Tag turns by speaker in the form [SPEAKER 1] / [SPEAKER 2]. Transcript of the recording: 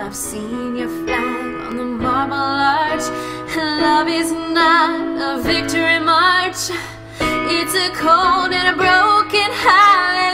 [SPEAKER 1] I've seen your flag on the marble arch. Love is not a victory march. It's a cold and a broken heart.